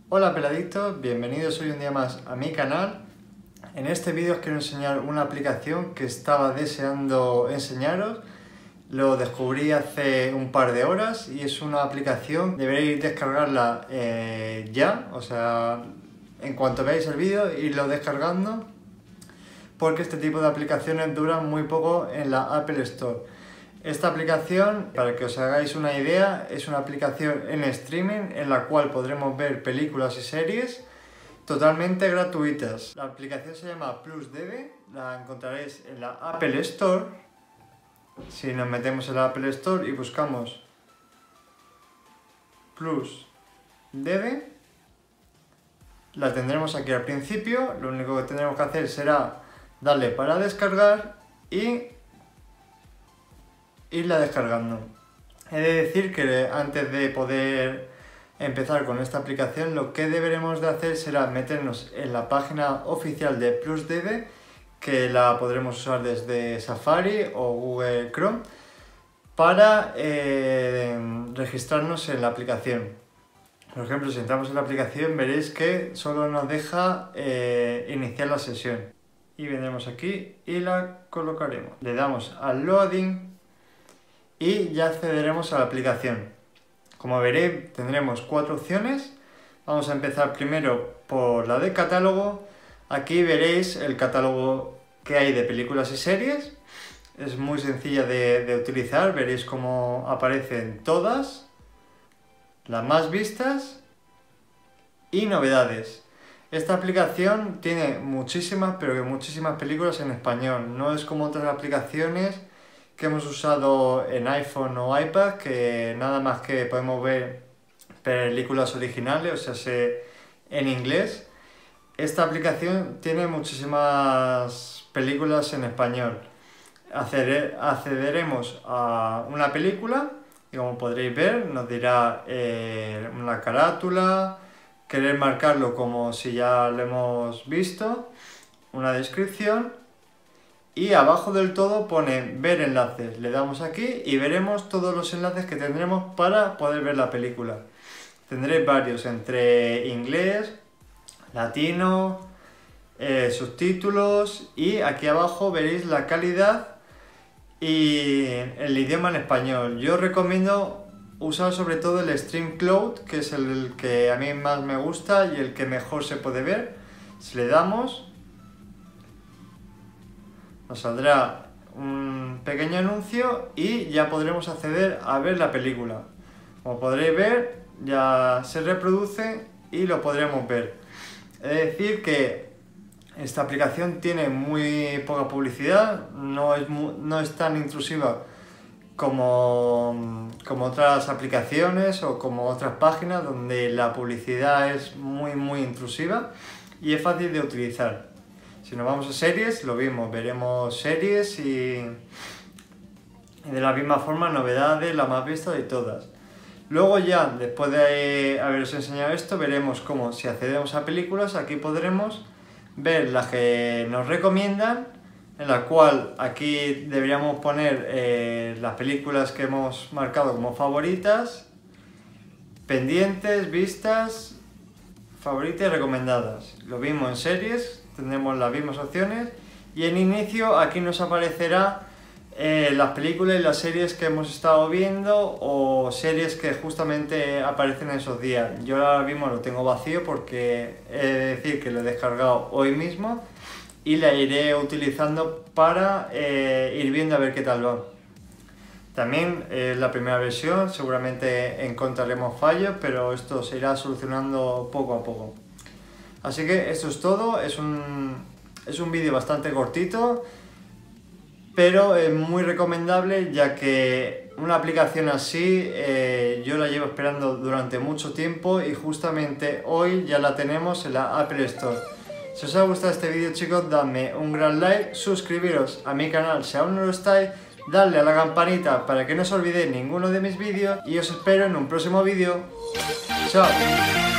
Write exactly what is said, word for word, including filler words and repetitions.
Hola peladictos, bienvenidos hoy un día más a mi canal. En este vídeo os quiero enseñar una aplicación que estaba deseando enseñaros. Lo descubrí hace un par de horas y es una aplicación, deberéis descargarla eh, ya, o sea, en cuanto veáis el vídeo, irlo descargando, porque este tipo de aplicaciones duran muy poco en la Apple Store. Esta aplicación, para que os hagáis una idea, es una aplicación en streaming en la cual podremos ver películas y series totalmente gratuitas. La aplicación se llama PlusDV, la encontraréis en la Apple Store. Si nos metemos en la Apple Store y buscamos PlusDV, la tendremos aquí al principio. Lo único que tendremos que hacer será darle para descargar y irla descargando. He de decir que antes de poder empezar con esta aplicación, lo que deberemos de hacer será meternos en la página oficial de PlusDV, que la podremos usar desde Safari o Google Chrome, para eh, registrarnos en la aplicación. Por ejemplo, si entramos en la aplicación veréis que solo nos deja eh, iniciar la sesión. Y vendremos aquí y la colocaremos. Le damos al loading y ya accederemos a la aplicación. Como veréis, tendremos cuatro opciones. Vamos a empezar primero por la de catálogo. Aquí veréis el catálogo que hay de películas y series. Es muy sencilla de, de utilizar. Veréis cómo aparecen todas, las más vistas y novedades. Esta aplicación tiene muchísimas, pero que muchísimas películas en español. No es como otras aplicaciones que hemos usado en iPhone o iPad, que nada más que podemos ver películas originales, o sea, se, en inglés. Esta aplicación tiene muchísimas películas en español. Acceder, accederemos a una película y, como podréis ver, nos dirá eh, una carátula, querer marcarlo como si ya lo hemos visto, una descripción. Y abajo del todo pone ver enlaces. Le damos aquí y veremos todos los enlaces que tendremos para poder ver la película. Tendréis varios, entre inglés, latino, eh, subtítulos, y aquí abajo veréis la calidad y el idioma en español. Yo recomiendo usar sobre todo el StreamCloud, que es el que a mí más me gusta y el que mejor se puede ver. Si le damos, nos saldrá un pequeño anuncio y ya podremos acceder a ver la película. Como podréis ver, ya se reproduce y lo podremos ver. Es decir que esta aplicación tiene muy poca publicidad, no es, muy, no es tan intrusiva como, como otras aplicaciones o como otras páginas donde la publicidad es muy muy intrusiva, y es fácil de utilizar. Si nos vamos a series, lo mismo, veremos series y, y de la misma forma novedades, la más vista de todas. Luego ya, después de haberos enseñado esto, veremos cómo, si accedemos a películas, aquí podremos ver las que nos recomiendan, en la cual aquí deberíamos poner eh, las películas que hemos marcado como favoritas, pendientes, vistas, favoritas y recomendadas. Lo mismo en series, tendremos las mismas opciones, y en inicio aquí nos aparecerá eh, las películas y las series que hemos estado viendo, o series que justamente aparecen esos días. Yo ahora mismo lo tengo vacío porque he de decir que lo he descargado hoy mismo y la iré utilizando para eh, ir viendo a ver qué tal va. También es eh, la primera versión, seguramente encontraremos fallos, pero esto se irá solucionando poco a poco. Así que esto es todo, es un, es un vídeo bastante cortito, pero es muy recomendable, ya que una aplicación así eh, yo la llevo esperando durante mucho tiempo y justamente hoy ya la tenemos en la Apple Store. Si os ha gustado este vídeo, chicos, dadme un gran like, suscribiros a mi canal si aún no lo estáis, darle a la campanita para que no os olvidéis ninguno de mis vídeos y os espero en un próximo vídeo. ¡Chao!